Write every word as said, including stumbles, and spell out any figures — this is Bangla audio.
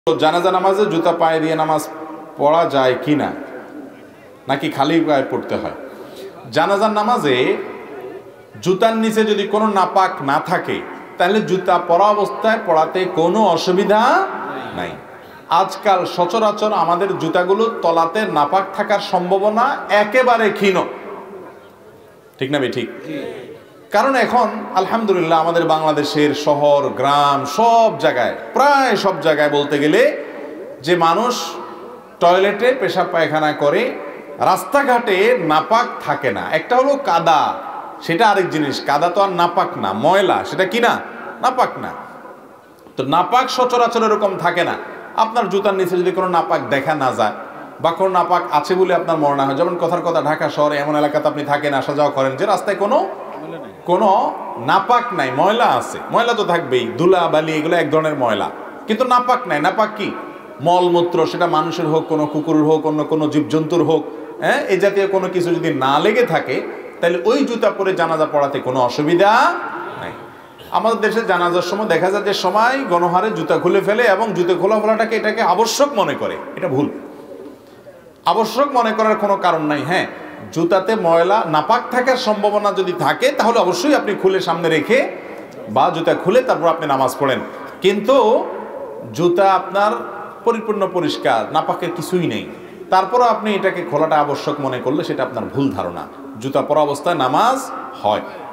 জানাজা নামাজে জুতা পায়ে দিয়ে নামাজ পড়া যায় কি না, নাকি খালি পায়ে পড়তে হয়? জানাজার নামাজে জুতার নিচে যদি কোনো নাপাক না থাকে তাহলে জুতা পরা অবস্থায় পড়াতে কোনো অসুবিধা নাই। আজকাল সচরাচর আমাদের জুতাগুলো তলাতে নাপাক থাকার সম্ভাবনা একেবারে ক্ষীণ, ঠিক না ঠিক? কারণ এখন আলহামদুলিল্লাহ আমাদের বাংলাদেশের শহর গ্রাম সব জায়গায়, প্রায় সব জায়গায় বলতে গেলে, যে মানুষ টয়লেটে পেশাব পায়খানা করে রাস্তাঘাটে নাপাক থাকে না। একটা হলো কাদা, সেটা আরেক জিনিস, কাদা তো আর নাপাক না, ময়লা, সেটা কি না, নাপাক না। তো নাপাক সচরাচর এরকম থাকে না। আপনার জুতার নিচে যদি কোনো নাপাক দেখা না যায় বা কোনো নাপাক আছে বলে আপনার মনে হয়, যেমন কথার কথা ঢাকা শহরে এমন এলাকাতে আপনি থাকেন, আসা যাওয়া করেন, যে রাস্তায় কোনো কোনো নাপাক নাই, ময়লা আছে, ময়লা তো থাকবেই, ধুলা বালি এগুলো এক ধরনের ময়লা, কিন্তু নাপাক নাই। নাপাক কি? মলমূত্র, সেটা মানুষের হোক, কোনো কুকুরের হোক, অন্য কোনো জীবজন্তুর হোক, হ্যাঁ, এই জাতীয় কোনো কিছু যদি না লেগে থাকে তাহলে ওই জুতা পরে জানাজা পড়াতে কোনো অসুবিধা নাই। আমাদের দেশে জানাজার সময় দেখা যায় যে সবাই গণহারে জুতা খুলে ফেলে এবং জুতা খোলা ফেলাটাকে এটাকে আবশ্যক মনে করে। এটা ভুল। আবশ্যক মনে করার কোনো কারণ নাই। হ্যাঁ, জুতাতে ময়লা নাপাক থাকার সম্ভাবনা যদি থাকে তাহলে অবশ্যই আপনি খুলে সামনে রেখে বা জুতা খুলে তারপর আপনি নামাজ পড়েন, কিন্তু জুতা আপনার পরিপূর্ণ পরিষ্কার, নাপাকের কিছুই নেই, তারপরও আপনি এটাকে খোলাটা আবশ্যক মনে করলে সেটা আপনার ভুল ধারণা। জুতা পরা অবস্থায় নামাজ হয়।